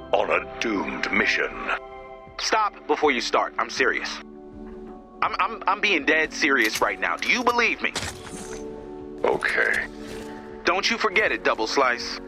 on a doomed mission. Stop before you start. I'm serious. I'm being dead serious right now. Do you believe me? Okay. Don't you forget it, Double Slice.